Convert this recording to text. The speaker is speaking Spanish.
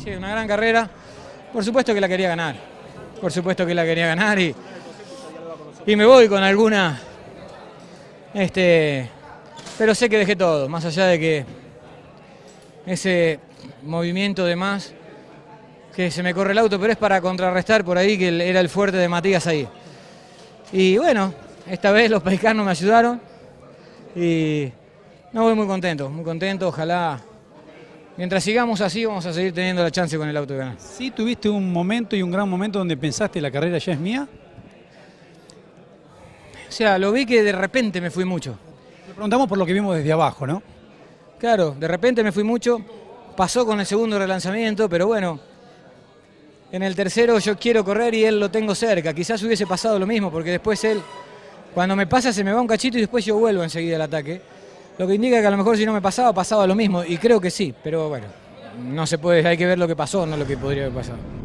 Sí, una gran carrera. Por supuesto que la quería ganar. Por supuesto que la quería ganar y me voy con alguna... pero sé que dejé todo, más allá de que ese movimiento de más, que se me corre el auto, pero es para contrarrestar por ahí que era el fuerte de Matías ahí. Y bueno, esta vez los paicanos me ayudaron y me voy muy contento, ojalá mientras sigamos así vamos a seguir teniendo la chance con el auto de ganar. ¿Sí tuviste un momento y un gran momento donde pensaste la carrera ya es mía? O sea, lo vi que de repente me fui mucho. Le preguntamos por lo que vimos desde abajo, ¿no? Claro, de repente me fui mucho, pasó con el segundo relanzamiento, pero bueno, en el tercero yo quiero correr y él lo tengo cerca. Quizás hubiese pasado lo mismo, porque después él, cuando me pasa se me va un cachito y después yo vuelvo enseguida al ataque. Lo que indica que a lo mejor si no me pasaba, pasaba lo mismo, y creo que sí, pero bueno, no se puede, hay que ver lo que pasó, no lo que podría haber pasado.